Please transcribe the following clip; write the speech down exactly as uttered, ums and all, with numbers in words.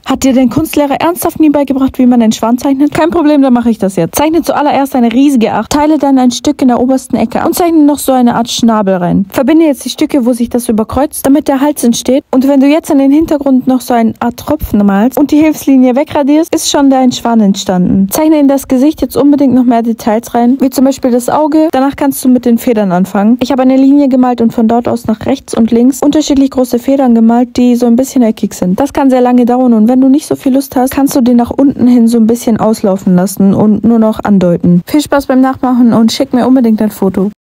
Hat dir dein Kunstlehrer ernsthaft nie beigebracht, wie man einen Schwan zeichnet? Kein Problem, dann mache ich das jetzt. Zeichne zuallererst eine riesige Acht, teile dann ein Stück in der obersten Ecke und zeichne noch so eine Art Schnabel rein. Verbinde jetzt die Stücke, wo sich das überkreuzt, damit der Hals entsteht. Und wenn du jetzt in den Hintergrund noch so eine Art Tropfen malst und die Hilfslinie wegradierst, ist schon dein Schwan entstanden. Zeichne in das Gesicht jetzt unbedingt noch mehr Details rein, wie zum Beispiel das Auge. Danach kannst du mit den Federn anfangen. Ich habe eine Linie gemalt und von dort aus nach rechts und links unterschiedlich große Federn gemalt, die so ein bisschen eckig sind. Das kann sehr lange dauern und wenn du nicht so viel Lust hast, kannst du den nach unten hin so ein bisschen auslaufen lassen und nur noch andeuten. Viel Spaß beim Nachmachen und schick mir unbedingt ein Foto.